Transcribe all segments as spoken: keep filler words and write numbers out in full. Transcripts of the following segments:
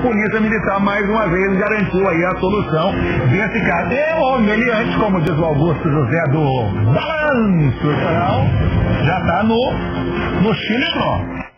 polícia militar mais uma vez garantiu aí a solução desse caso. E o meliante, como diz o Augusto José do Balanço, já está no, no Chile, não.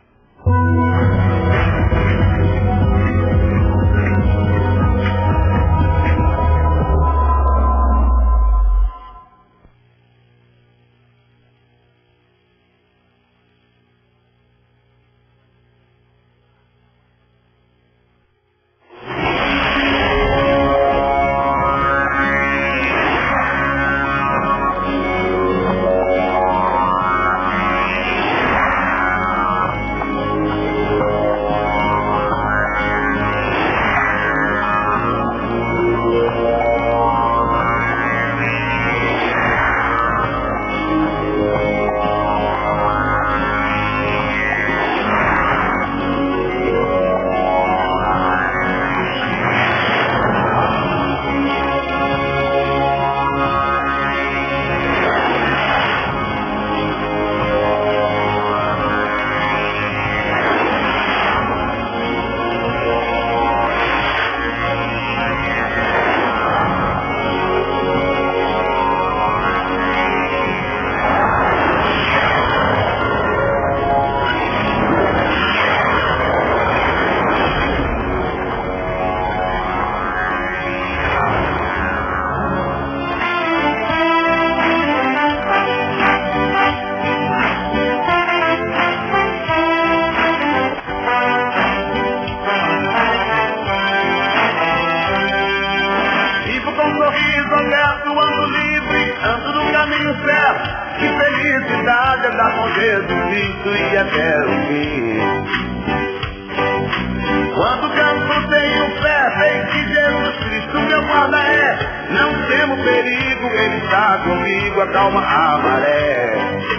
Quando canto tenho fé, sei que Jesus Cristo meu guarda é. Não temo perigo, Ele está comigo, acalma a maré.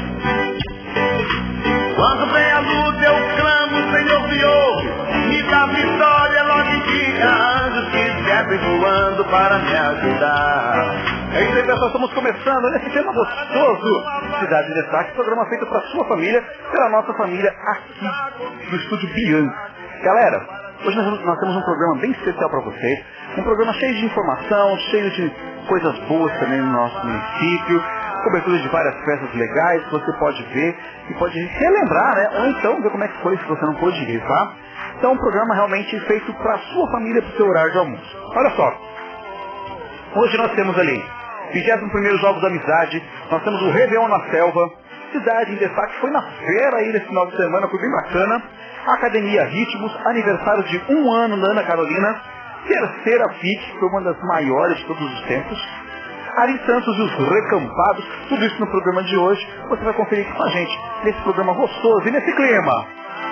Quando vem a luta eu clamo, Senhor me ouve, me dá vitória, logo indica anjos que descem voando para me ajudar. É isso aí, pessoal, estamos começando nesse tema gostoso, Cidade de Destaque, programa feito para sua família, pela nossa família aqui no Estúdio Bianca. Galera, hoje nós, nós temos um programa bem especial para vocês, um programa cheio de informação, cheio de coisas boas também no nosso município, cobertura de várias peças legais que você pode ver e pode relembrar, né? Ou então ver como é que foi se você não pôde ir, tá? Então, um programa realmente feito para sua família, para o seu horário de almoço. Olha só, hoje nós temos ali vigésimo primeiro Jogos da Amizade, nós temos o Réveillon na Selva, Cidade em Destaque, foi na feira aí nesse final de semana, foi bem bacana. Academia Ritmos, aniversário de um ano da Ana Carolina, terceira F I C, foi uma das maiores de todos os tempos. Ari Santos e os Recampados, tudo isso no programa de hoje, você vai conferir com a gente, nesse programa gostoso e nesse clima.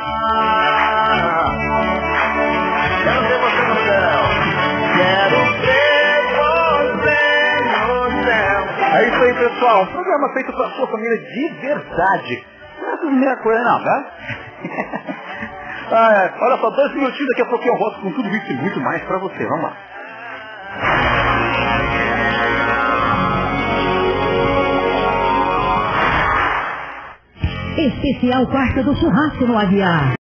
Quero ver você no céu, quero ver você no céu. É isso aí, pessoal, um programa feito para sua família de verdade. Não é a primeira coisa não, tá? Ah, é. Olha só, dois minutinhos, daqui a pouquinho eu volto com tudo isso e muito mais pra você. Vamos lá. Especial Quarta do Churrasco no Aguiar.